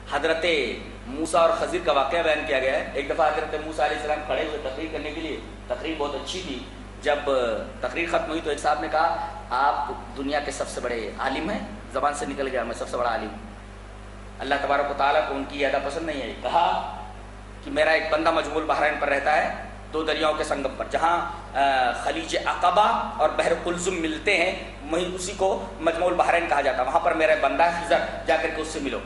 حضرت موسیٰ اور خضر کا واقعہ بیان کیا گیا ہے. ایک دفعہ حضرت موسیٰ علیہ السلام کھڑے ہوئے تقریر کرنے کے لیے. تقریر بہت اچھی تھی. جب تقریر ختم ہوئی تو ایک صاحب نے کہا آپ دنیا کے سب سے بڑے عالم ہیں. زبان سے نکل گیا میں سب سے بڑا عالم ہوں. اللہ تبارک و تعالیٰ کو ان کی یہ ادا پسند نہیں آئی. کہا کہ میرا ایک بندہ مجموع البحرین پر رہتا ہے, 2 دریاؤں کے سنگم پر, جہاں خلیج عقبہ اور بحر قلزم ملتے ہیں, وہیں اسی کو مجموع البحرین کہا جاتا ہے. وہاں پر میرا بندہ خضر, جا کر کے اس سے ملو.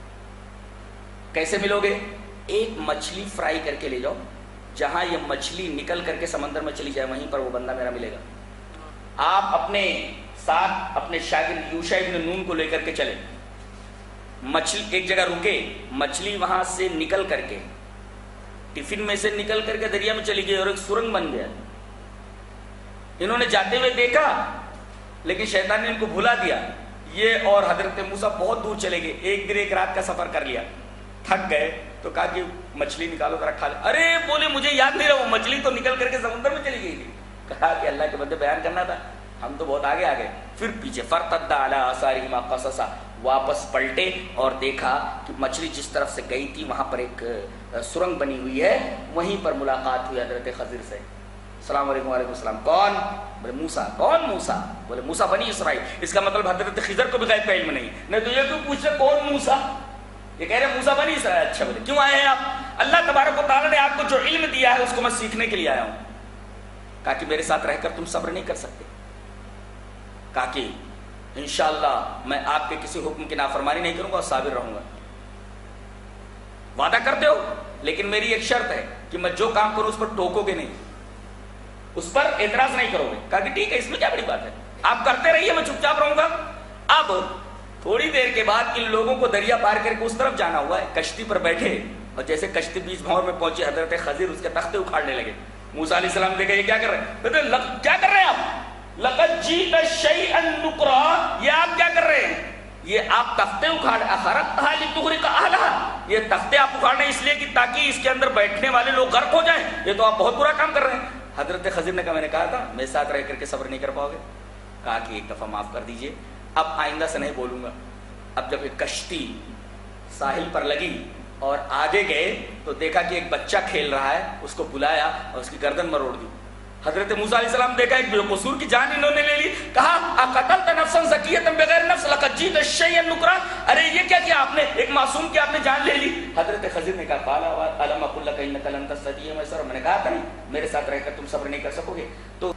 کیسے ملو گے؟ ایک مچھلی فرائی کر کے لے جاؤ, جہاں یہ مچھلی نکل کر کے سمندر میں چلی جائے وہیں پر وہ بندہ میرا ملے گا. آپ اپنے ساتھ اپنے شاگرد یوشع ابن نون کو لے کر کے چلے. مچھلی ایک جگہ رکے, مچھلی وہاں سے نکل کر کے ٹفن میں سے نکل کر کے دریا میں چلی گئی اور ایک سرنگ بن گیا. انہوں نے جاتے ہوئے دیکھا لیکن شیطان نے ان کو بھلا دیا. یہ اور حضرت موسیٰ بہت دور چلے گئے, 1 دن 1 رات کا سفر کر لیا. تھک گئے تو کہا کہ مچھلی نکالو ذرا کھا لے. ارے بولے مجھے یاد نہیں رہا, وہ مچھلی تو نکل کر کے سمندر میں چلی گئی تھی. کہا کہ اللہ کے بندے بیان کرنا تھا, ہم تو بہت آگے آ گئے. پھر پیچھے فرتد علی آثارہما قصصا, واپس پلٹے اور دیکھا کہ مچھلی جس طرف سے گئی تھی وہاں پر ایک سرنگ بنی ہوئی ہے, وہیں پر ملاقات ہوئی حضرت خضر سے. السلام علیکم. وعلیکم السلام. کون؟ بولے موسیٰ. کون موسیٰ؟ بولے موسیٰ بنی اسرائیل. اس کا مطلب حضرت خضر کو بھی غیب کا علم نہیں تو یہ کیوں پوچھ رہے کون موسیٰ؟ یہ کہہ رہے موسیٰ بنی اسرائیل. اچھا بولے کیوں آئے ہیں آپ؟ اللہ تبارک و تعالیٰ نے آپ کو جو علم دیا ہے اس کو میں سیکھنے کے لیے آیا ہوں. کہا کہ میرے ساتھ رہ کر تم صبر نہیں کر سکتے. کہا کہ انشاءاللہ میں آپ کے کسی حکم کی نافرمانی نہیں کروں گا اور صابر رہوں گا. وعدہ کرتے ہو؟ لیکن میری ایک شرط ہے کہ میں جو کام کروں اس پر ٹوکو گے نہیں, اس پر اعتراض نہیں کرو گے. کہا کہ ٹھیک ہے, اس میں کیا بڑی بات ہے, آپ کرتے رہیے, میں چپ چاپ رہوں گا. اب تھوڑی دیر کے بعد ان لوگوں کو دریا پار کر کے اس طرف جانا ہوا ہے. کشتی پر بیٹھے اور جیسے کشتی بیچ بھور میں پہنچی, حضرت خضر اس کے تختے اکھاڑنے لگے. موسیٰ علیہ السلام دیکھا یہ کیا کر رہے ہیں, کہتے کیا کر رہے ہیں آپ؟ لقد جئت شیئا نکرا, یہ آپ کیا کر رہے ہیں؟ یہ آپ تختے اکھاڑ اخرقتھا لتغرق اہلھا, یہ تختے آپ اکھاڑ رہے ہیں اس لیے کہ تاکہ اس کے اندر بیٹھنے والے لوگ غرق ہو جائیں. یہ تو آپ بہت برا کام کر رہے ہیں. حضرت خضر نے کہا میں نے کہا تھا میرے ساتھ رہ کر کے صبر نہیں کر پاؤ گے. کہا کہ ایک دفعہ معاف کر دیجئے, اب آئندہ سے نہیں بولوں گا. اب جب ایک کشتی ساحل پر لگی اور آگے گئے تو دیکھا کہ ایک بچہ کھیل رہا ہے, اس کو بلایا اور اس کی گردن مروڑ دی. حضرت موسیٰ علیہ السلام دیکھا ایک بے قصور کی جان انہوں نے لے لی. کہا اقتلت نفسا زکیۃ بغیر نفس لقد جئت شیئا نکرا, ارے یہ کیا کیا آپ نے, ایک معصوم کی آپ نے جان لے لی. حضرت خضر نے کہا قال الم اقل لک انک لن تستطیع معي صبرا, میں نے کہا تھا نہیں میرے ساتھ رہ کر تم صبر نہیں کر سکو گے. تو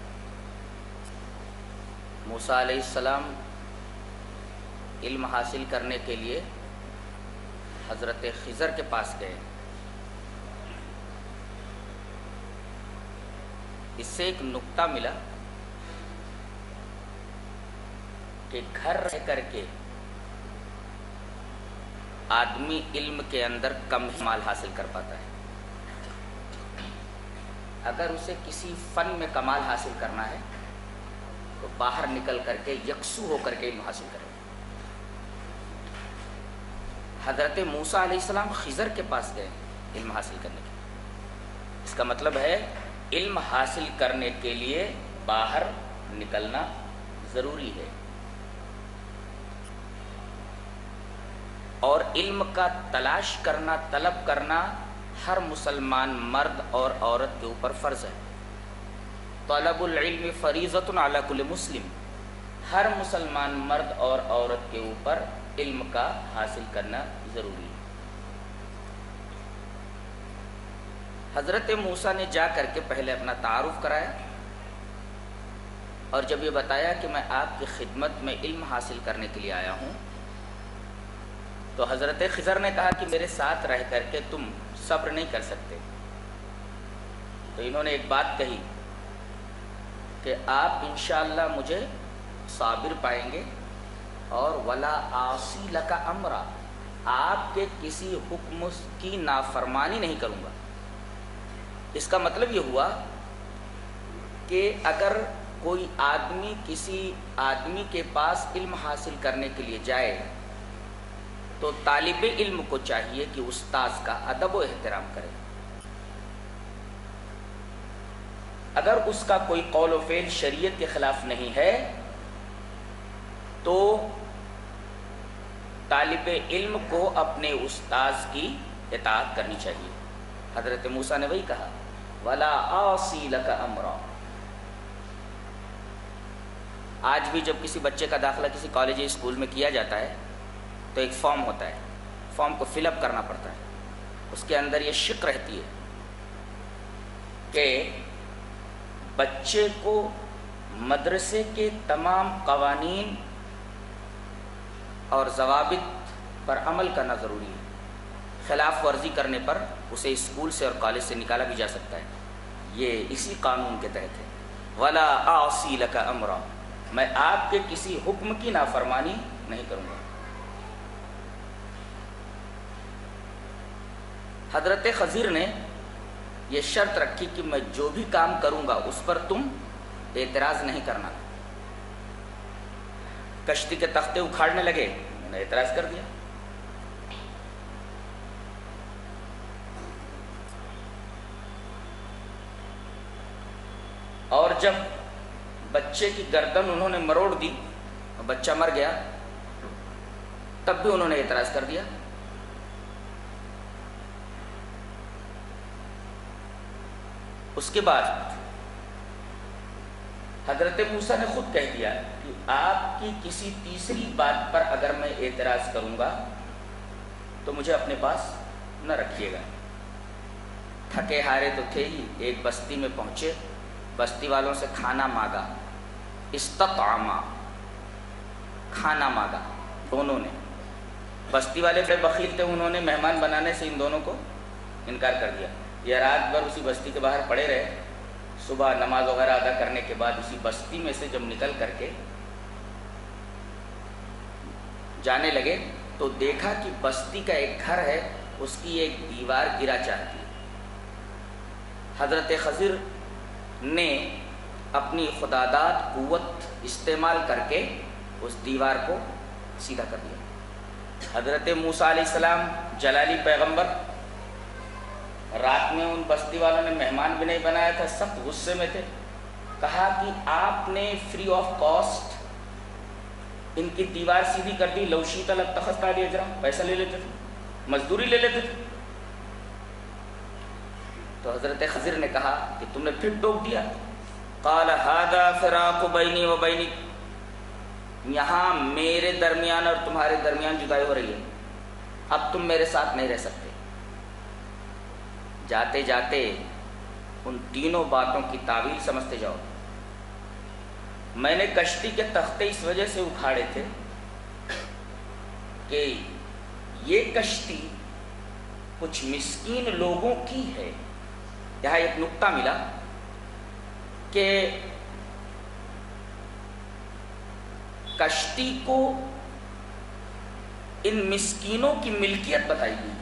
موسیٰ علیہ السلام علم حاصل کرنے کے لیے حضرت خضر کے پاس گئے. اس سے ایک نکتہ ملا کہ گھر رہ کر کے آدمی علم کے اندر کم ہی مال حاصل کر پاتا ہے. اگر اسے کسی فن میں کمال حاصل کرنا ہے تو باہر نکل کر کے یکسو ہو کر کے علم حاصل کرے. حضرت موسیٰ علیہ السلام خضر کے پاس گئے علم حاصل کرنے کے لیے. اس کا مطلب ہے علم حاصل کرنے کے لیے باہر نکلنا ضروری ہے, اور علم کا تلاش کرنا, طلب کرنا ہر مسلمان مرد اور عورت کے اوپر فرض ہے. طلب العلم فریضۃ علی کل مسلم, ہر مسلمان مرد اور عورت کے اوپر علم کا حاصل کرنا ضروری ہے. حضرت موسیٰ نے جا کر کے پہلے اپنا تعارف کرایا اور جب یہ بتایا کہ میں آپ کی خدمت میں علم حاصل کرنے کے لیے آیا ہوں, تو حضرت خضر نے کہا کہ میرے ساتھ رہ کر کے تم صبر نہیں کر سکتے. تو انہوں نے ایک بات کہی کہ آپ انشاءاللہ مجھے صابر پائیں گے اور ولا عاصی لک امرا, آپ کے کسی حکم کی نافرمانی نہیں کروں گا. اس کا مطلب یہ ہوا کہ اگر کوئی آدمی کسی آدمی کے پاس علم حاصل کرنے کے لیے جائے تو طالب علم کو چاہیے کہ استاذ کا ادب و احترام کرے. اگر اس کا کوئی قول و فعل شریعت کے خلاف نہیں ہے تو طالب علم کو اپنے استاذ کی اطاعت کرنی چاہیے۔ حضرت موسیٰ نے وہی کہا وَلَا أَعْصِي لَكَ أَمْرًا۔ آج بھی جب کسی بچے کا داخلہ کسی کالج یا اسکول میں کیا جاتا ہے تو ایک فارم ہوتا ہے، فارم کو فل اپ کرنا پڑتا ہے۔ اس کے اندر یہ شک رہتی ہے کہ بچے کو مدرسے کے تمام قوانین اور ضوابط پر عمل کرنا ضروری ہے۔ خلاف ورزی کرنے پر اسے اسکول سے اور کالج سے نکالا بھی جا سکتا ہے۔ یہ اسی قانون کے تحت ہے، وَلَا أَعْصِي لَكَ أَمْرًا، میں آپ کے کسی حکم کی نافرمانی نہیں کروں گا۔ حضرت خضر نے یہ شرط رکھی کہ میں جو بھی کام کروں گا اس پر تم اعتراض نہیں کرنا۔ کشتی کے تختے اکھاڑنے لگے، انہوں نے اعتراض کر دیا۔ اور جب بچے کی گردن انہوں نے مروڑ دی اور بچہ مر گیا تب بھی انہوں نے اعتراض کر دیا۔ اس کے بعد حضرت موسیٰ نے خود کہہ دیا کہ آپ کی کسی تیسری بات پر اگر میں اعتراض کروں گا تو مجھے اپنے پاس نہ رکھیے گا۔ تھکے ہارے تو تھے ہی، ایک بستی میں پہنچے، بستی والوں سے کھانا مانگا، استطعما، کھانا مانگا دونوں نے۔ بستی والے بڑے بخیل تھے، انہوں نے مہمان بنانے سے ان دونوں کو انکار کر دیا۔ یہ رات بھر اسی بستی کے باہر پڑے رہے، صبح نماز وغیرہ ادا کرنے کے بعد اسی بستی میں سے جب نکل کر کے جانے لگے تو دیکھا کہ بستی کا ایک گھر ہے، اس کی ایک دیوار گرا چاہتی ہے۔ حضرت خضر نے اپنی خداداد قوت استعمال کر کے اس دیوار کو سیدھا کر دیا۔ حضرت موسیٰ علیہ السلام جلالی پیغمبر، رات میں ان بستی والوں نے مہمان بھی نہیں بنایا تھا، سخت غصے میں تھے۔ کہا کہ آپ نے فری آف کاسٹ ان کی دیوار سیدھی کر دی، لو شئت لاتخذت علیہ اجرا، پیسہ لے لیتے تھے، مزدوری لے لیتے تھے۔ تو حضرت خضر نے کہا کہ تم نے پھر ٹوک دیا۔ قال ھذا فراق بینی و بینک، یہاں میرے درمیان اور تمہارے درمیان جدائی ہو رہی ہے، اب تم میرے ساتھ نہیں رہ سکتے۔ جاتے جاتے ان تینوں باتوں کی تعویل سمجھتے جاؤ۔ میں نے کشتی کے تختے اس وجہ سے اکھاڑے تھے کہ یہ کشتی کچھ مسکین لوگوں کی ہے۔ یہاں ایک نقطہ ملا کہ کشتی کو ان مسکینوں کی ملکیت بتائی گئی۔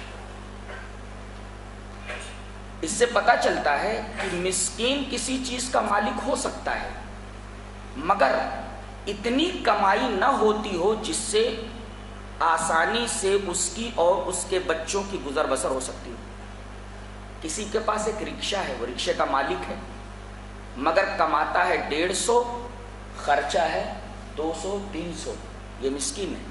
اس سے پتہ چلتا ہے کہ مسکین کسی چیز کا مالک ہو سکتا ہے مگر اتنی کمائی نہ ہوتی ہو جس سے آسانی سے اس کی اور اس کے بچوں کی گزر بسر ہو سکتی ہو۔ کسی کے پاس ایک رکشہ ہے، وہ رکشے کا مالک ہے مگر کماتا ہے 150، خرچہ ہے 200 300، یہ مسکین ہے۔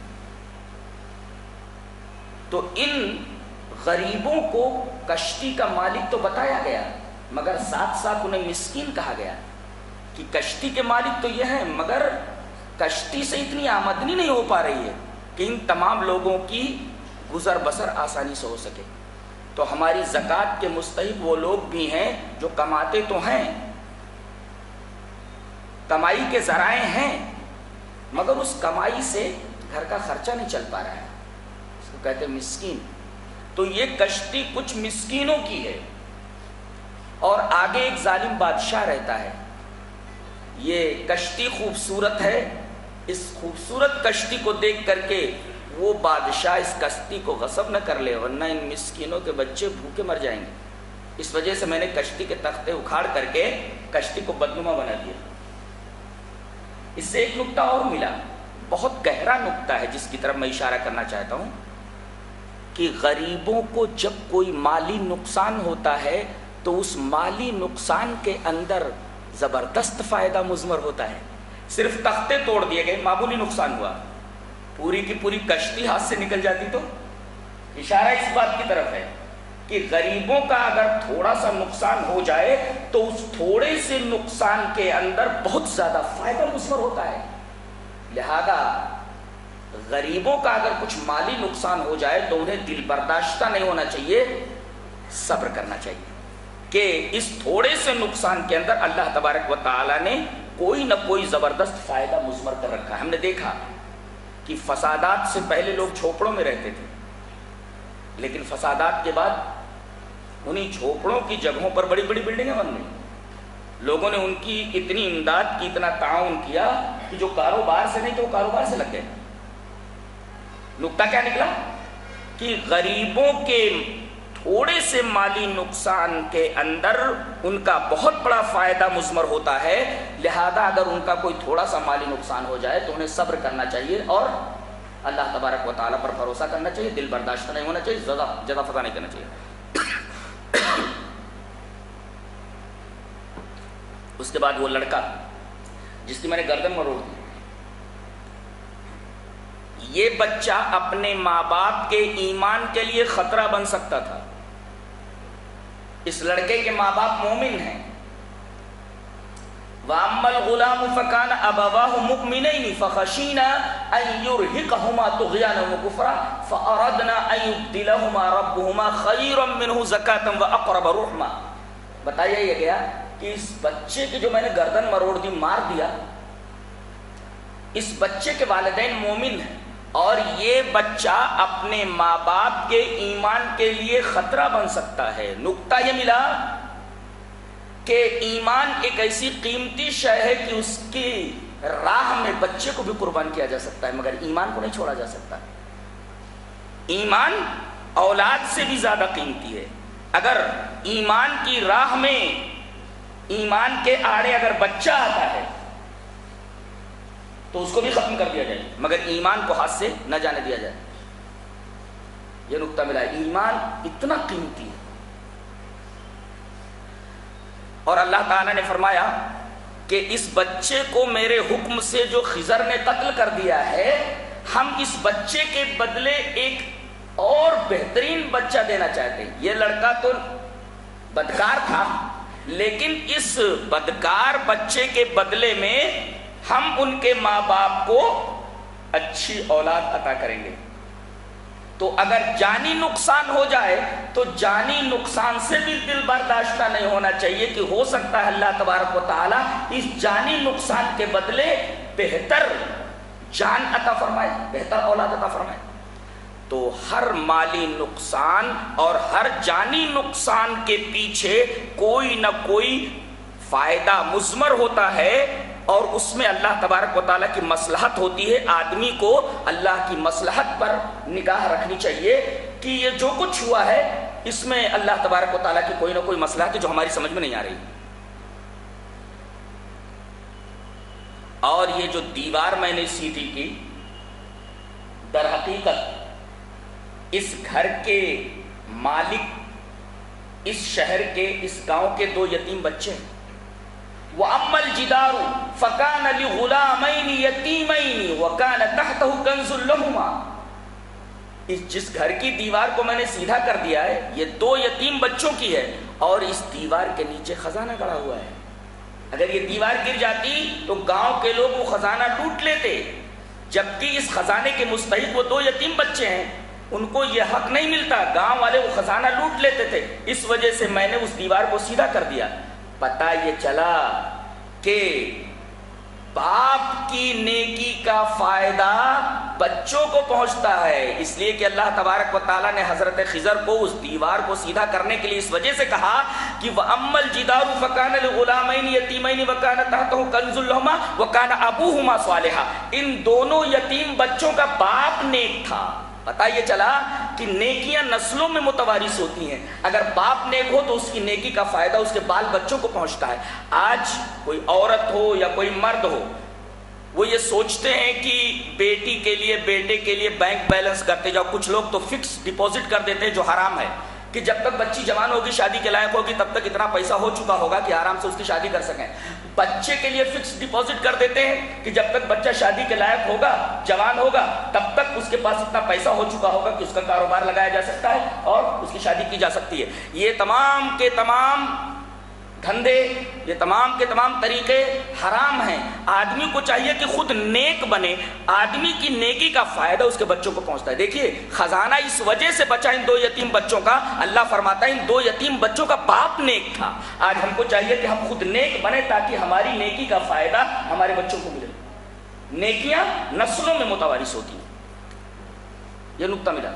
تو ان غریبوں کو کشتی کا مالک تو بتایا گیا مگر ساتھ ساتھ انہیں مسکین کہا گیا کہ کشتی کے مالک تو یہ ہیں مگر کشتی سے اتنی آمدنی نہیں ہو پا رہی ہے کہ ان تمام لوگوں کی گزر بسر آسانی سے ہو سکے۔ تو ہماری زکوٰۃ کے مستحق وہ لوگ بھی ہیں جو کماتے تو ہیں، کمائی کے ذرائع ہیں مگر اس کمائی سے گھر کا خرچہ نہیں چل پا رہا ہے، اس کو کہتے ہیں مسکین۔ تو یہ کشتی کچھ مسکینوں کی ہے اور آگے ایک ظالم بادشاہ رہتا ہے۔ یہ کشتی خوبصورت ہے، اس خوبصورت کشتی کو دیکھ کر کے وہ بادشاہ اس کشتی کو غصب نہ کر لے ورنہ ان مسکینوں کے بچے بھوکے مر جائیں گے۔ اس وجہ سے میں نے کشتی کے تختے اکھاڑ کر کے کشتی کو بدنما بنا دیا۔ اس سے ایک نقطہ اور ملا، بہت گہرا نقطہ ہے جس کی طرف میں اشارہ کرنا چاہتا ہوں کہ غریبوں کو جب کوئی مالی نقصان ہوتا ہے تو اس مالی نقصان کے اندر زبردست فائدہ مضمر ہوتا ہے۔ صرف تختے توڑ دیے گئے، معمولی نقصان ہوا، پوری کی پوری کشتی ہاتھ سے نکل جاتی تو؟ اشارہ اس بات کی طرف ہے کہ غریبوں کا اگر تھوڑا سا نقصان ہو جائے تو اس تھوڑے سے نقصان کے اندر بہت زیادہ فائدہ مثمر ہوتا ہے. لہذا غریبوں کا اگر کچھ مالی نقصان ہو جائے تو انہیں دل برداشتہ نہیں ہونا چاہیے، صبر کرنا چاہیے کہ اس تھوڑے سے نقصان کے اندر اللہ تبارک و تعالیٰ نے کوئی نہ کوئی زبردست فائدہ مثمر کر رکھا ہے. ہم نے دیکھا کہ فسادات سے پہلے لوگ جھوپڑوں میں رہتے تھے، لیکن فسادات کے بعد انہی جھوپڑوں کی جگہوں پر بڑی بڑی بلڈنگیں بن گئی. لوگوں نے ان کی اتنی امداد کی، اتنا تعاون کیا کہ جو کاروبار سے نہیں تو وہ کاروبار سے لگ گئے. نکتہ کیا نکلا کہ غریبوں کے تھوڑے سے مالی نقصان کے اندر ان کا بہت بڑا فائدہ مثمر ہوتا ہے. لہذا اگر ان کا کوئی تھوڑا سا مالی نقصان ہو جائے تو انہیں صبر کرنا چاہیے اور اللہ تبارک و تعالیٰ پر بھروسہ کرنا چاہیے، دل برداشت نہیں ہونا چاہیے، زیادہ فضا نہیں کرنا چاہیے. اس کے بعد وہ لڑکا جس کی میں نے گردن مروڑ دی، یہ بچہ اپنے ماں باپ کے ایمان کے لیے خطرہ بن سکتا تھا. اس لڑکے کے ماں باپ مومن ہیں. وَأَمَّا الْغُلَامُ فَكَانَ أَبَوَاهُ مُؤْمِنَيْنِ فَخَشِينَا أَن يُرْهِقَهُمَا طُغْيَانًا وَكُفْرًا فَأَرَدْنَا أَن يُبْدِلَهُمَا رَبُّهُمَا خَيْرًا مِّنْهُ زَكَاةً وَأَقْرَبَ رُحْمًا. بتایا یہ گیا کہ اس بچے کی جو میں نے گردن مروڑ دی، مار دیا، اس بچے کے والدین مومن ہیں اور یہ بچہ اپنے ماں باپ کے ایمان کے لیے خطرہ بن سکتا ہے. نکتہ یہ ملا کہ ایمان ایک ایسی قیمتی شے ہے کہ اس کی راہ میں بچے کو بھی قربان کیا جا سکتا ہے، مگر ایمان کو نہیں چھوڑا جا سکتا. ایمان اولاد سے بھی زیادہ قیمتی ہے. اگر ایمان کی راہ میں، ایمان کے آڑے اگر بچہ آتا ہے تو اس کو بھی ختم کر دیا جائے، مگر ایمان کو ہاتھ سے نہ جانے دیا جائے. یہ نکتہ ملا. ایمان اتنا قیمتی ہے. اور اللہ تعالیٰ نے فرمایا کہ اس بچے کو میرے حکم سے جو خضر نے قتل کر دیا ہے، ہم اس بچے کے بدلے ایک اور بہترین بچہ دینا چاہتے ہیں. یہ لڑکا تو بدکار تھا، لیکن اس بدکار بچے کے بدلے میں ہم ان کے ماں باپ کو اچھی اولاد عطا کریں گے. تو اگر جانی نقصان ہو جائے تو جانی نقصان سے بھی دل برداشتہ نہیں ہونا چاہیے کہ ہو سکتا ہے اللہ تبارک و تعالیٰ اس جانی نقصان کے بدلے بہتر جان عطا فرمائے، بہتر اولاد عطا فرمائے. تو ہر مالی نقصان اور ہر جانی نقصان کے پیچھے کوئی نہ کوئی فائدہ مثمر ہوتا ہے اور اس میں اللہ تبارک و تعالیٰ کی مصلحت ہوتی ہے. آدمی کو اللہ کی مصلحت پر نگاہ رکھنی چاہیے کہ یہ جو کچھ ہوا ہے اس میں اللہ تبارک و تعالیٰ کی کوئی نہ کوئی مصلحت ہے جو ہماری سمجھ میں نہیں آ رہی. اور یہ جو دیوار میں نے سیدھی کی، در حقیقت اس گھر کے مالک اس شہر کے، اس گاؤں کے 2 یتیم بچے ہیں. وَأَمَّا الْجِدَارُ فَكَانَ لِغُلَامَيْنِ يَتِيمَيْنِ وَكَانَ تَحْتَهُ كَنْزٌ لَهُمَا. جس گھر کی دیوار کو میں نے سیدھا کر دیا ہے یہ 2 یتیم بچوں کی ہے اور اس دیوار کے نیچے خزانہ گڑا ہوا ہے. اگر یہ دیوار گر جاتی تو گاؤں کے لوگ وہ خزانہ لوٹ لیتے، جبکہ اس خزانے کے مستحق وہ 2 یتیم بچے ہیں، ان کو یہ حق نہیں ملتا. گاؤں والے وہ خزانہ لوٹ لیتے تھے، اس وجہ سے میں نے اس دیوار کو سیدھا کر دیا. پتہ یہ چلا کہ باپ کی نیکی کا فائدہ بچوں کو پہنچتا ہے، اس لیے کہ اللہ تبارک و تعالیٰ نے حضرت خضر کو اس دیوار کو سیدھا کرنے کے لیے اس وجہ سے کہا کہ وَأَمَّا الْجِدَارُ فَكَانَ لِغُلَامَيْنِ يَتِيمَيْنِ وَكَانَ تَحْتَهُ كَنْزٌ لَهُمَا وَكَانَ أَبُوهُمَا صَالِحًا. ان دونوں یتیم بچوں کا باپ نیک تھا. پتہ یہ چلا کہ نیکیاں نسلوں میں متوارث ہوتی ہیں. اگر باپ نیک ہو تو اس کی نیکی کا فائدہ اس کے بال بچوں کو پہنچتا ہے. آج کوئی عورت ہو یا کوئی مرد ہو، وہ یہ سوچتے ہیں کہ بیٹی کے لیے، بیٹے کے لیے بینک بیلنس کرتے جاؤ. کچھ لوگ تو فکس ڈپوزٹ کر دیتے ہیں جو حرام ہے. کہ جب تک بچی جوان ہوگی شادی کے لائق ہوگی تب تک اتنا پیسہ ہو چکا ہوگا کہ آرام سے اس کی شادی کر سکیں. بچے کے لیے فکس ڈپازٹ کر دیتے ہیں کہ جب تک بچہ شادی کے لائق ہوگا جوان ہوگا تب تک اس کے پاس اتنا پیسہ ہو چکا ہوگا کہ اس کا کاروبار لگایا جا سکتا ہے اور اس کی شادی کی جا سکتی ہے. یہ تمام کے تمام دھندے، یہ تمام کے تمام طریقے حرام ہیں. آدمی کو چاہیے کہ خود نیک بنے، آدمی کی نیکی کا فائدہ اس کے بچوں کو پہنچتا ہے. دیکھیے خزانہ اس وجہ سے بچا ان 2 یتیم بچوں کا. اللہ فرماتا ہے ان 2 یتیم بچوں کا باپ نیک تھا. آج ہم کو چاہیے کہ ہم خود نیک بنے تاکہ ہماری نیکی کا فائدہ ہمارے بچوں کو ملے. نیکیاں نسلوں میں متوارث ہوتی ہیں. یہ نقطہ ملا.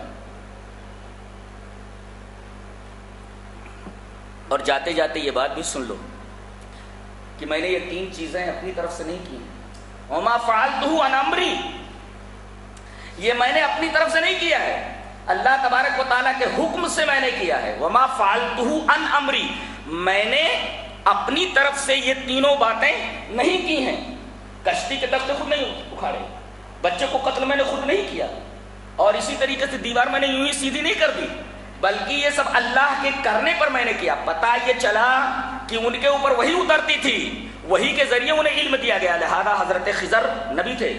اور جاتے جاتے یہ بات بھی سن لو کہ میں نے یہ 3 چیزیں اپنی طرف سے نہیں کی. وما فعلتہ عن امری، یہ میں نے اپنی طرف سے نہیں کیا ہے، اللہ تبارک و تعالیٰ کے حکم سے میں نے کیا ہے. وما فعلتہ عن امری، میں نے اپنی طرف سے یہ تینوں باتیں نہیں کی ہیں. کشتی کے تختے خود نہیں اکھاڑے، بچے کو قتل میں نے خود نہیں کیا، اور اسی طریقے سے دیوار میں نے یوں ہی سیدھی نہیں کر دی، بلکہ یہ سب اللہ کے کرنے پر میں نے کیا. پتہ یہ چلا کہ ان کے اوپر وحی اترتی تھی، وحی کے ذریعے انہیں علم دیا گیا، لہذا حضرت خضر نبی تھے.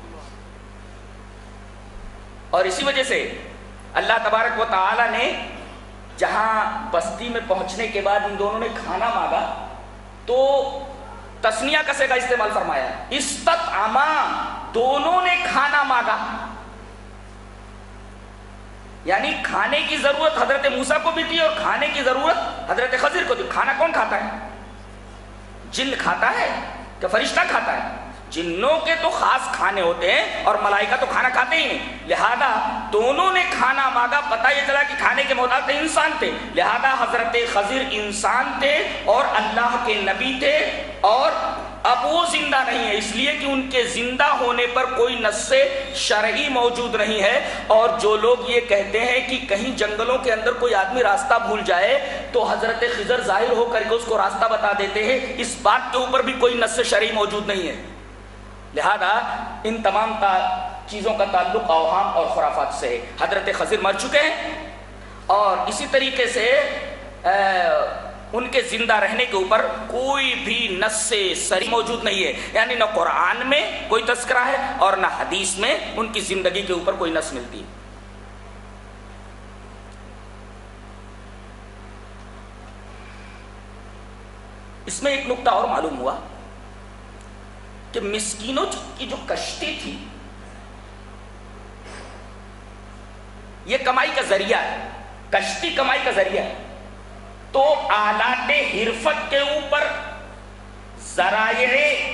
اور اسی وجہ سے اللہ تبارک و تعالی نے جہاں بستی میں پہنچنے کے بعد ان دونوں نے کھانا مانگا تو تسنیہ کا صیغہ استعمال فرمایا، استطعما، دونوں نے کھانا مانگا. یعنی کھانے کی ضرورت حضرت موسیٰ کو بھی تھی اور کھانے کی ضرورت حضرت خضر کو تھی. کھانا کون کھاتا ہے؟ جن کھاتا ہے کہ فرشتہ کھاتا ہے؟ جنوں کے تو خاص کھانے ہوتے ہیں اور ملائکہ تو کھانا کھاتے ہی نہیں. لہذا دونوں نے کھانا مانگا، پتہ یہ چلا کہ کھانے کے محتاج انسان تھے. لہذا حضرت خضر انسان تھے اور اللہ کے نبی تھے، اور اب وہ زندہ نہیں ہے، اس لیے کہ ان کے زندہ ہونے پر کوئی نص شرعی موجود نہیں ہے. اور جو لوگ یہ کہتے ہیں کہ کہیں جنگلوں کے اندر کوئی آدمی راستہ بھول جائے تو حضرت خضر ظاہر ہو کر کے اس کو راستہ بتا دیتے ہیں، اس بات کے اوپر بھی کوئی نص شرعی موجود نہیں ہے. لہذا ان تمام چیزوں کا تعلق اوہام اور خرافات سے ہے. حضرت خضر مر چکے ہیں اور اسی طریقے سے ان کے زندہ رہنے کے اوپر کوئی بھی نص صریح موجود نہیں ہے. یعنی نہ قرآن میں کوئی تذکرہ ہے اور نہ حدیث میں ان کی زندگی کے اوپر کوئی نص ملتی ہے. اس میں ایک نقطہ اور معلوم ہوا کہ مسکینوں کی جو کشتی تھی یہ کمائی کا ذریعہ ہے، کشتی کمائی کا ذریعہ ہے. تو آلات حرفت کے اوپر، ذرائع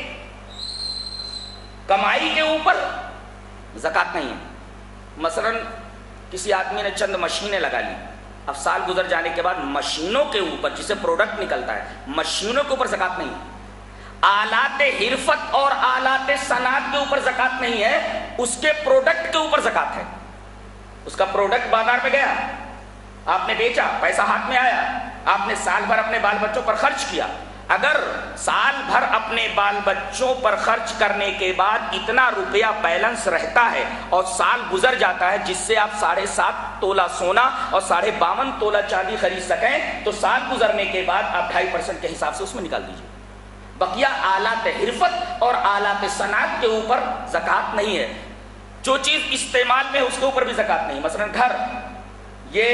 کمائی کے اوپر زکوٰۃ نہیں ہے. مثلا کسی آدمی نے چند مشینیں لگا لی، اب سال گزر جانے کے بعد مشینوں کے اوپر، جسے پروڈکٹ نکلتا ہے، مشینوں کے اوپر زکوٰۃ نہیں ہے. آلات حرفت اور آلات صنعت کے اوپر زکوٰۃ نہیں ہے، اس کے پروڈکٹ کے اوپر زکوٰۃ ہے. اس کا پروڈکٹ بازار میں گیا، آپ نے بیچا، پیسہ ہاتھ میں آیا، آپ نے سال بھر اپنے بال بچوں پر خرچ کیا. اگر سال بھر اپنے بال بچوں پر خرچ کرنے کے بعد اتنا روپیہ بیلنس رہتا ہے اور سال گزر جاتا ہے جس سے آپ 7.5 تولہ سونا اور 52.5 تولہ چاندی خرید سکیں، تو سال گزرنے کے بعد آپ 2.5% کے حساب سے اس میں نکال دیجیے. بقیہ آلات حرفت اور آلات صنعت کے اوپر زکوٰۃ نہیں ہے. جو چیز استعمال میں اس کے اوپر بھی زکوٰۃ نہیں. مثلا گھر یہ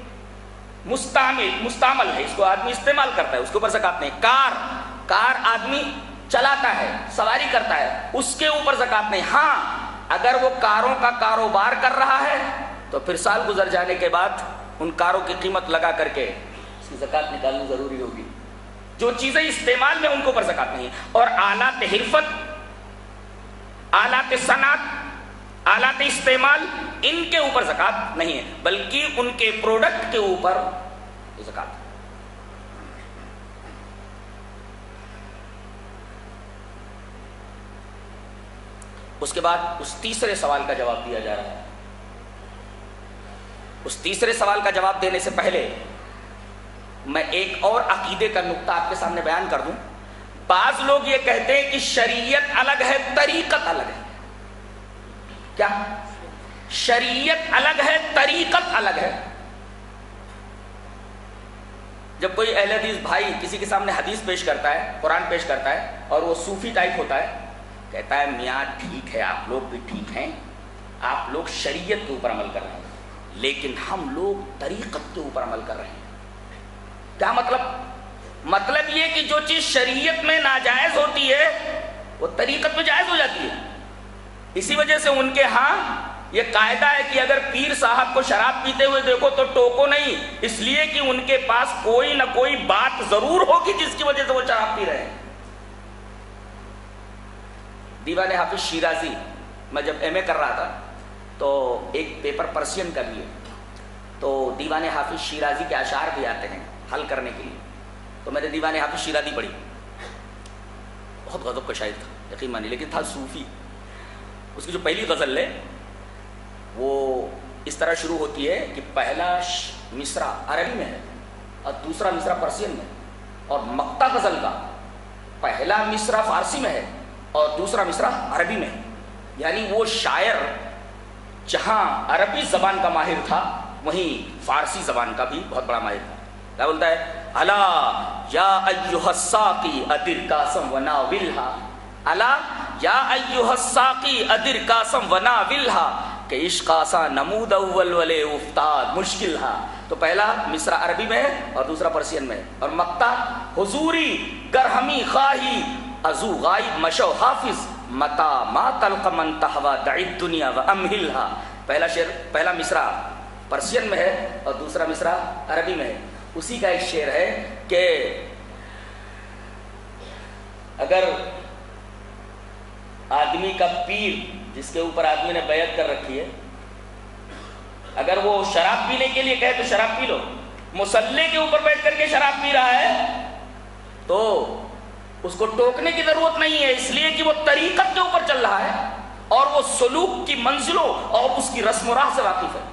مستعمل ہے، اس کو آدمی استعمال کرتا ہے، اس کے اوپر زکوٰۃ نہیں. کار آدمی چلاتا ہے، سواری کرتا ہے، اس کے اوپر زکوٰۃ نہیں. ہاں اگر وہ کاروں کا کاروبار کر رہا ہے تو پھر سال گزر جانے کے بعد ان کاروں کی قیمت لگا کر کے اس کی زکوٰۃ نکالنی ضروری ہوگی. جو چیزیں استعمال میں ان کے اوپر زکوٰۃ نہیں ہے. اور آلات حرفت، آلات صنعت، آلات استعمال، ان کے اوپر زکوٰۃ نہیں ہے، بلکہ ان کے پروڈکٹ کے اوپر زکوٰۃ ہے. اس کے بعد اس تیسرے سوال کا جواب دیا جا رہا ہے. اس تیسرے سوال کا جواب دینے سے پہلے میں ایک اور عقیدے کا نقطہ آپ کے سامنے بیان کر دوں. بعض لوگ یہ کہتے ہیں کہ شریعت الگ ہے، طریقت الگ ہے. کیا؟ شریعت الگ ہے، طریقت الگ ہے. جب کوئی اہل حدیث بھائی کسی کے سامنے حدیث پیش کرتا ہے، قرآن پیش کرتا ہے، اور وہ صوفی ٹائپ ہوتا ہے، کہتا ہے میاں ٹھیک ہے آپ لوگ بھی ٹھیک ہیں، آپ لوگ شریعت کے اوپر عمل کر رہے ہیں، لیکن ہم لوگ طریقت کے اوپر عمل کر رہے ہیں۔ کیا مطلب؟ مطلب یہ کہ جو چیز شریعت میں ناجائز ہوتی ہے وہ طریقت میں جائز ہو جاتی ہے۔ اسی وجہ سے ان کے ہاں یہ قاعدہ ہے کہ اگر پیر صاحب کو شراب پیتے ہوئے دیکھو تو ٹوکو نہیں، اس لیے کہ ان کے پاس کوئی نہ کوئی بات ضرور ہوگی جس کی وجہ سے وہ شراب پی رہے ہیں۔ دیوان حافظ شیرازی، میں جب ایم اے کر رہا تھا تو ایک پیپر پرسین کر لیے، تو دیوان حافظ شیرازی کے اشعار بھی آتے ہیں حل کرنے کے لیے، تو میں نے دیوان حافظ شیرازی پڑھی، بہت غضب کا شاعر تھا یقین مانی، لیکن تھا صوفی۔ اس کی جو پہلی غزل ہے وہ اس طرح شروع ہوتی ہے کہ پہلا مصرع عربی میں ہے اور دوسرا مصرع پرسین میں، اور مقطع غزل کا پہلا مصرع فارسی میں ہے اور دوسرا مصرع عربی میں ہے، یعنی وہ شاعر جہاں عربی زبان کا ماہر تھا وہیں فارسی زبان کا بھی بہت بڑا ماہر تھا۔ کیا بولتا ہے؟ الا یا ایھا الساقی ادر کاسم وناولھا، الا یا ایھا الساقی ادر کاسم وناولھا، کہ عشق آسا نمود اول ولے افتاد مشکل ہا۔ تو پہلا مصرع عربی میں ہے اور دوسرا پرسین میں ہے، اور مقطع حضوری گرہمی خواہی ازو غائب مشو حافظ متا ما تلق من تحوا دع الدنیا وامہلھا۔ پہلا شعر، پہلا مصرع پرسین میں ہے اور دوسرا مصرع عربی میں ہے۔ اسی کا ایک شعر ہے کہ اگر آدمی کا پیر جس کے اوپر آدمی نے بیعت کر رکھی ہے، اگر وہ شراب پینے کے لیے کہے تو شراب پی لو، مصلی کے اوپر بیٹھ کر کے شراب پی رہا ہے تو اس کو ٹوکنے کی ضرورت نہیں ہے، اس لیے کہ وہ طریقت کے اوپر چل رہا ہے اور وہ سلوک کی منزلوں اور اس کی رسم و راہ سے واقف ہے۔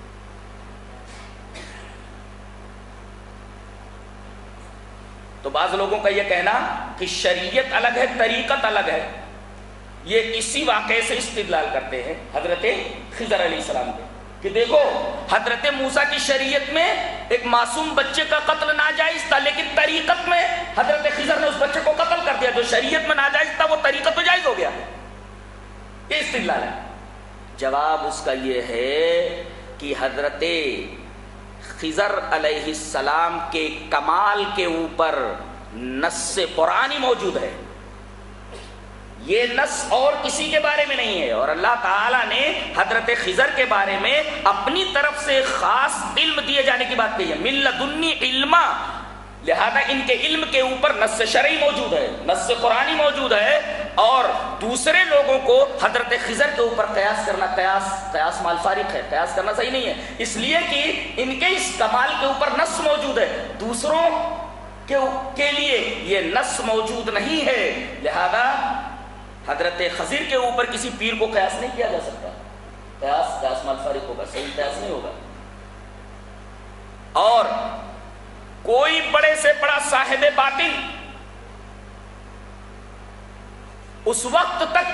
تو بعض لوگوں کا یہ کہنا کہ شریعت الگ ہے طریقت الگ ہے، یہ اسی واقعے سے استدلال کرتے ہیں حضرت خضر علیہ السلام کے، کہ دیکھو حضرت موسیٰ کی شریعت میں ایک معصوم بچے کا قتل ناجائز تھا، لیکن طریقت میں حضرت خضر نے اس بچے کو قتل کر دیا، جو شریعت میں ناجائز تھا وہ طریقت میں جائز ہو گیا۔ یہ استدلال ہے۔ جواب اس کا یہ ہے کہ حضرت خضر علیہ السلام کے کمال کے اوپر نص قرآنی موجود ہے، یہ نص اور کسی کے بارے میں نہیں ہے، اور اللہ تعالیٰ نے حضرت خضر کے بارے میں اپنی طرف سے خاص علم دیے جانے کی بات کہی ہے، من لدنی علما، لہذا ان کے علم کے اوپر نص شرعی موجود ہے، نص قرآنی موجود ہے، اور دوسرے لوگوں کو حضرت خضر کے اوپر قیاس کرنا، قیاس مال فارق ہے، قیاس کرنا صحیح نہیں ہے، اس لیے کہ ان کے اس کمال کے اوپر نص موجود ہے، دوسروں کے لیے یہ نص موجود نہیں ہے، لہذا حضرت خضر کے اوپر کسی پیر کو قیاس نہیں کیا جا سکتا، قیاس مال فارق ہوگا، صحیح قیاس نہیں ہوگا۔ اور کوئی بڑے سے بڑا صاحب باطل اس وقت تک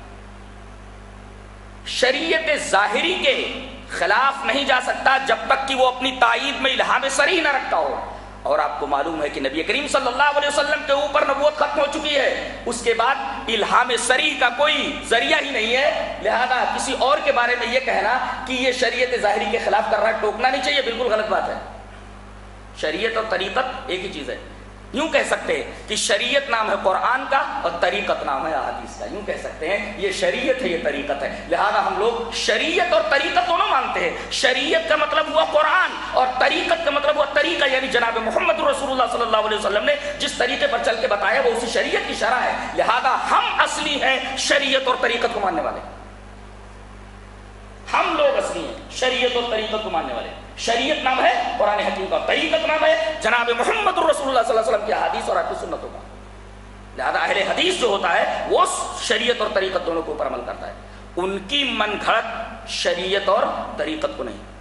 شریعت ظاہری کے خلاف نہیں جا سکتا جب تک کہ وہ اپنی تائید میں الہام صریح نہ رکھتا ہو، اور آپ کو معلوم ہے کہ نبی کریم صلی اللہ علیہ وسلم کے اوپر نبوت ختم ہو چکی ہے، اس کے بعد الہام صریح کا کوئی ذریعہ ہی نہیں ہے، لہذا کسی اور کے بارے میں یہ کہنا کہ یہ شریعت ظاہری کے خلاف کر رہا ہے ٹوکنا نہیں چاہیے، بالکل غلط بات ہے۔ شریعت اور طریقت ایک ہی چیز ہے، یوں کہہ سکتے ہیں کہ شریعت نام ہے قرآن کا اور طریقت نام ہے احادیث کا، یوں کہہ سکتے ہیں یہ شریعت ہے یہ طریقت ہے، لہذا ہم لوگ شریعت اور طریقت دونوں مانتے ہیں۔ شریعت کا مطلب ہوا قرآن اور طریقت کا مطلب ہوا طریقہ، یعنی جناب محمد رسول اللہ صلی اللہ علیہ وسلم نے جس طریقے پر چل کے بتایا وہ اسی شریعت کی شرح ہے، لہذا ہم اصلی ہیں شریعت اور طریقت کو ماننے والے، ہم لوگ اصلی ہیں شریعت اور طریقت کو ماننے والے۔ شریعت نام ہے قرآن حکیم کا، طریقت نام ہے جناب محمد رسول اللہ صلی اللہ علیہ وسلم کی احادیث اور آپ کی سنتوں کا، لہذا اہل حدیث جو ہوتا ہے وہ شریعت اور طریقت دونوں کے اوپر عمل کرتا ہے، ان کی من گھڑت شریعت اور طریقت کو نہیں۔